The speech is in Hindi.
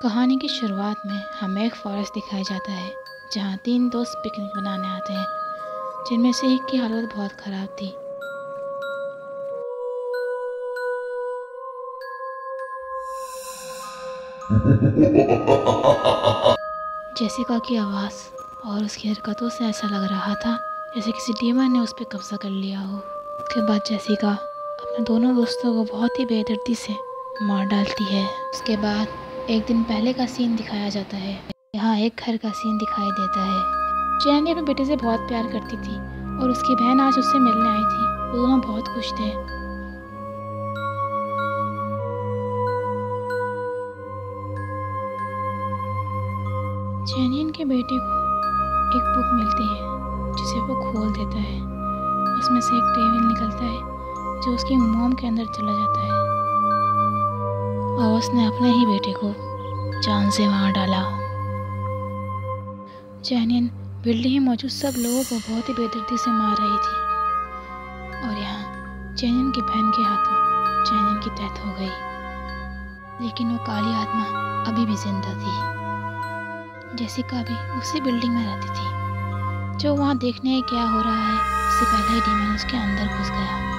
कहानी की शुरुआत में हमें एक फॉरेस्ट दिखाया जाता है जहाँ 3 दोस्त पिकनिक मनाने आते हैं, जिनमें से एक की हालत बहुत ख़राब थी। जेसिका की आवाज़ और उसकी हरकतों से ऐसा लग रहा था जैसे किसी डीमन ने उस पर कब्जा कर लिया हो। उसके बाद जेसिका अपने दोनों दोस्तों को बहुत ही बेदर्दी से मार डालती है। उसके बाद एक दिन पहले का सीन दिखाया जाता है। यहाँ एक घर का सीन दिखाई देता है। चैनी अपने बेटे से बहुत प्यार करती थी और उसकी बहन आज उससे मिलने आई थी। वो दोनों बहुत खुश थे। चैनियन के बेटे को एक बुक मिलती है जिसे वो खोल देता है। उसमें से एक टेबल निकलता है जो उसकी मॉम के अंदर चला जाता है और उसने अपने ही बेटे को जान से मार डाला। चैनियन बिल्डिंग में मौजूद सब लोगों को बहुत ही बेदर्दी से मार रही थी और यहाँ चैनियन की बहन के हाथों चैनियन की डेथ हो गई। लेकिन वो काली आत्मा अभी भी जिंदा थी। जेसिका भी उसी बिल्डिंग में रहती थी। जो वहाँ देखने क्या हो रहा है उससे पहले ही डीमन उसके अंदर घुस गया।